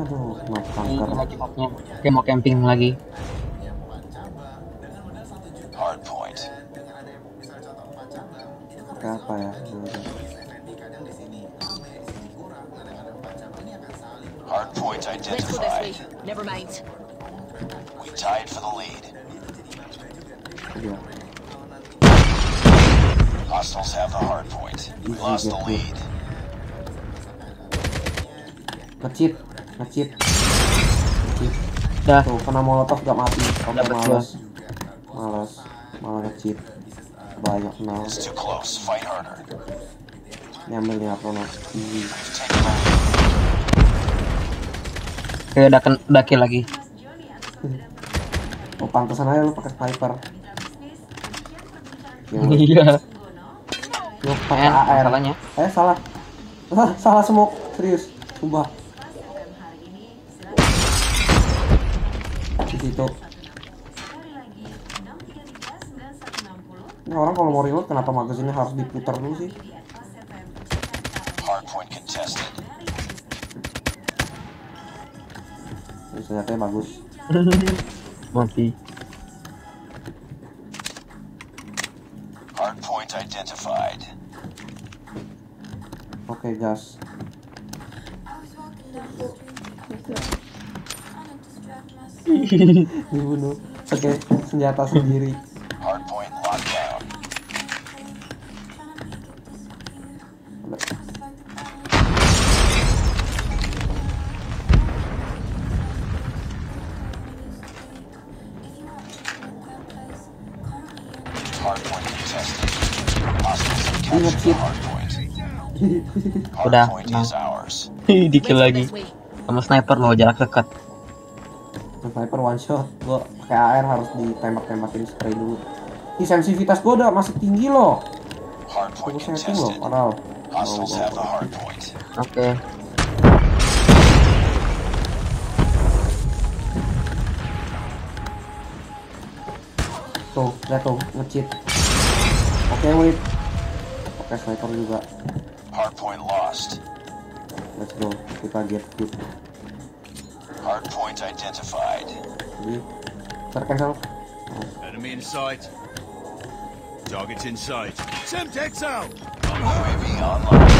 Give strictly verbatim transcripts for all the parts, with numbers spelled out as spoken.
Aduh, mau kanker lagi mapnya. Kayak mau camping lagi. Hardpoint. pakai apa ya? Hardpoint Let's go this way. identified. Never mind. We tied for the lead. Iya. Hostiles have the hardpoint. We lost the lead. Ngecit, ngecit, ngecit. Dah. Tuh kena molotov gak mati. Oke, Dapet males, males, malah ngecit. Banyak kenal. It's too close. Fight harder. Nyambil nih apa no? Easy. We've taken the lead. Kayak udah ken- udah kill lagi. Oh pantesan aja lu pakai sniper. Ya, Iya. lu Main pakai A R. masalahnya. Eh salah, ah, salah smoke serius, sumpah. Di situ. Ini orang kalau mau reload kenapa magazinnya harus diputar dulu sih? Hardpoint contested. Ini senjatanya bagus. Mati. Hardpoint identified. Oke gas. Dibunuh. Oke senjata sendiri. Hardpoint locked down. Hardpoint contested. Hostiles have captured the hardpoint. Udah, Hardpoint nah. is ours. Di kill Let's go lagi. this way. Sama sniper loh, jarak dekat. Sniper one shot. Gua pakai A R harus ditembak-tembakin spray dulu. Ih sensitivitas gua udah masih tinggi loh. Hardpoint Tunggu setting loh, contested. padahal. Hostiles Oh, have the oh, oh. hardpoint. Oke. Tuh, lihat tuh, nge-cheat. Oke, wait. Oke, sniper juga. Hardpoint lost. Let's go. Kita get good. Hardpoint identified. Jadi, tercancel. Enemy in sight. Targets in sight. Semtex out! U A V online.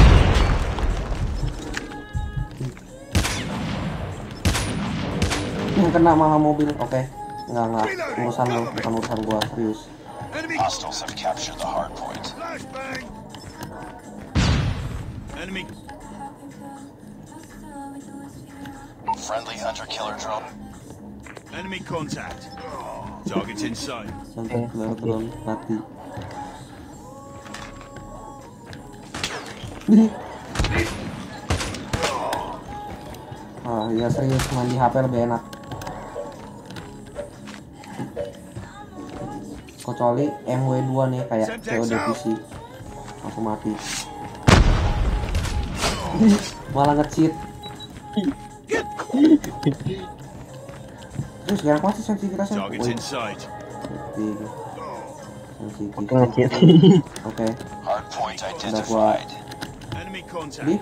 Yang kena malah mobil. Oke. Enggak, enggak. Urusan lu, bukan urusan gua. Serius. Enemy Hostiles have captured the hardpoint. flashbang! Enemy Friendly hunter-killer drone. enemy contact. Targets in sight. Sampai keluar drone mati. Nih. Ah, ya serius main di H P lebih enak. Kecuali M W dua nih kayak C O D P C. Langsung mati. Malah nge-cheat. Terus sekarang apa sih sensitivitasnya? Targets in sight. Sensitif. Oke, nge-cheat. Oke. Hardpoint gua- identified. Enemy Di. contact.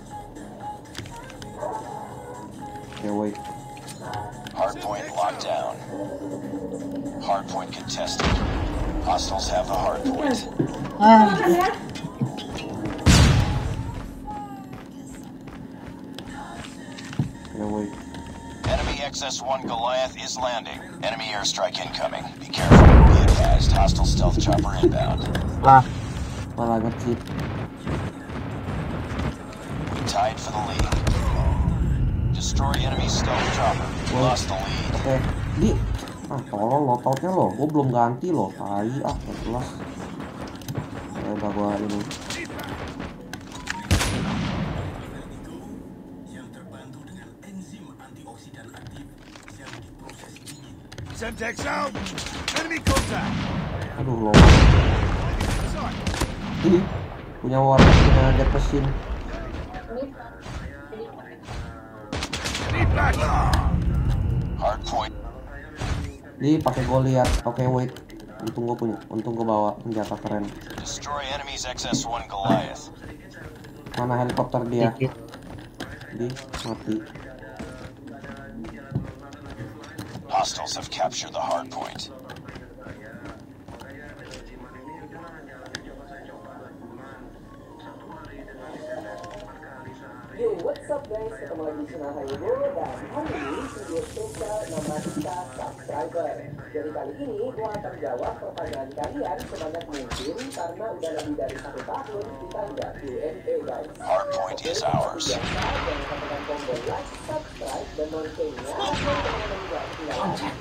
Oke, wait. Hardpoint locked down. Hardpoint contested. Hostiles have the hardpoint. Oke, wait. Enemy X S one Goliath is landing. Enemy airstrike incoming. Be careful. Be advised. Hostile stealth chopper inbound. Ah, Malah nge-cheat. We tied for the lead. Destroy enemy stealth chopper. We lost the lead. Oke, di. Ah, tolong loadoutnya lo. Gue belum ganti lo. Tai ah, gak jelas. Ya udah gua ini. Semtex out. Enemy contact. Aduh lo. Ini punya warna punya jet mesin. Need back. Hardpoint. Di pakai Goliath. Oke, wait. Untung gue punya, untung gue bawa senjata keren. Destroy enemy's X S one Goliath. Mana helikopter dia? dikit. Di mati. Hostiles have captured the hard point. Yo, what's up guys? Ketemu lagi channel Hayogo dan hari ini video spesial nama kita subscriber. Jadi kali ini gua akan jawab pertanyaan kalian sebanyak mungkin karena udah lebih dari satu tahun kita udah Q and A guys. Hardpoint is ours. Biasa, jangan lupa tombol like, subscribe, dan loncengnya agar teman-teman juga ketinggalan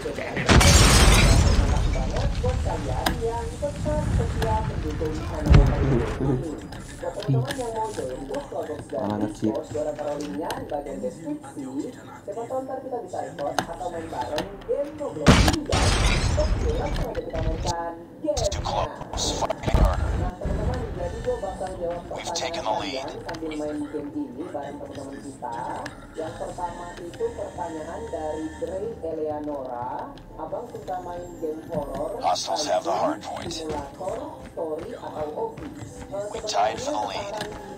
banget buat kalian yang tetap setia mendukung channel Hayogo ini. Buat teman-teman yang mau join grup Roblox dan Discord, gue udah taruh linknya di bagian deskripsi. Siapa tahu ntar kita bisa record atau main bareng game Roblox ini guys. Oke, langsung aja kita mainkan game-nya. Nah teman-teman, jadi gue bakal jawab pertanyaan kalian sambil main game ini bareng teman-teman kita. Yang pertama itu pertanyaan dari Grey Eleanora. Abang suka main game horror, Hostiles have the hard point. simulator, story, atau obi? We tied for the lead.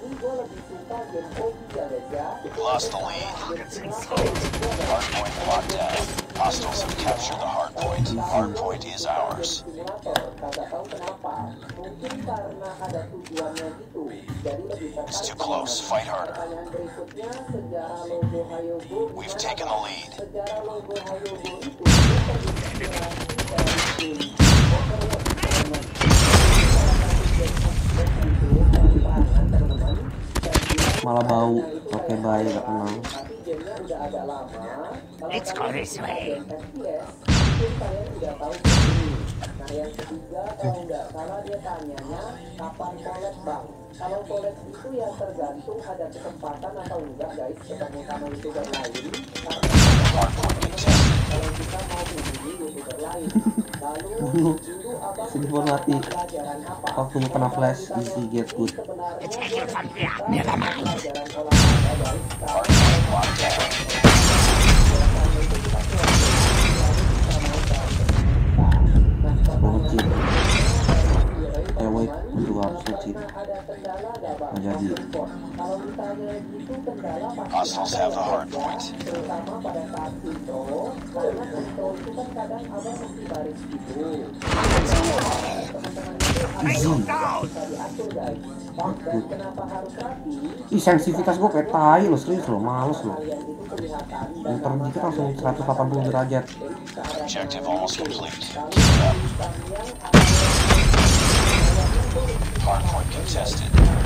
We lost the lead. Hardpoint locked down. Hostiles have captured the hardpoint. Hardpoint is ours. It's too close. Fight harder. We've taken the lead. Malah bau. Oke, baik, gak kenal. Let's go this way. Nah yang ketiga kalau nggak salah dia tanyanya kapan collab bang. Kalau collab itu ya tergantung ada kesempatan atau enggak guys ketemu sama youtuber lain. Karena kalau kita mau menghubungi youtuber lain. Lalu dulu abang Simpel mati. pelajaran apa? Waktunya kena flash, easy get good. Sebenarnya pelajaran olahraga guys. Hardpoint locked down. Ngecit. Eh wait, itu harus ngecit. Nggak jadi. Hostiles have the hardpoint. Terutama pada saat intro, karena intro itu kan kadang abang mesti baris gitu. Teman-teman itu ada bisa diatur guys. Dan kenapa harus rapi? Ih, sensitivitas gue kayak tai loh, serius loh, males loh. Kalian itu kelihatan dan Muter dikit langsung seratus delapan puluh derajat. Objective almost complete. kalau Keep it up. tulisan yang ada Hardpoint contested.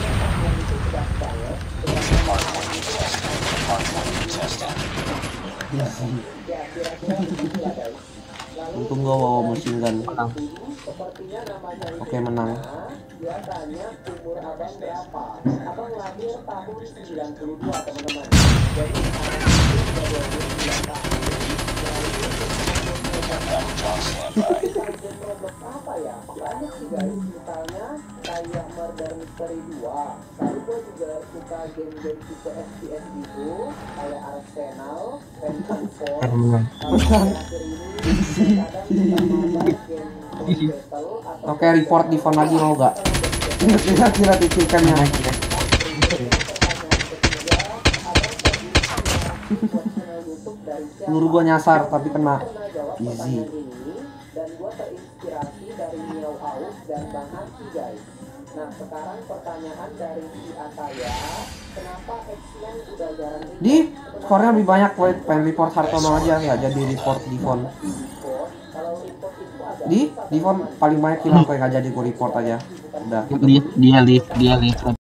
Hardpoint contested. Hardpoint contested. ya kira-kira begitulah guys. Lalu Untung gue bawa machine gun. sepertinya namanya Oke, menang. dia tanya umur abang berapa. Abang lahir tahun sembilan puluh dua teman-teman. Jadi abang itu sudah dua puluh sembilan tahun. That John standby. Game Roblox apa ya? Banyak sih guys. Misalnya kayak Murder Mystery dua. Lalu gue juga suka game-game tipe F P S gitu, kayak Arsenal, Phantom Force. Kalau akhir ini kadang kita mabar game Force Battle atau Oke, report di phone lagi mau gak? Ingat-ingat kira tipikannya. Peluru gua nyasar tapi kena. Easy. Dan gua terinspirasi dari Miao Aus dan Bang Hansi guys. Nah sekarang pertanyaan dari si Ataya, kenapa X-Men udah jarang Di skornya lebih banyak, wait, pengen report Hartono aja nggak jadi report di phone. kalau report itu ada Di di phone paling banyak kill apa nggak jadi gua report aja. Udah. Dia dia live dia live